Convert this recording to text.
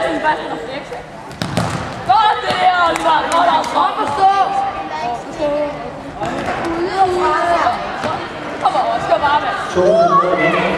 den bare sådan refleks. Godt det, Oliver! Godt at stå! Kom over, skub bare med.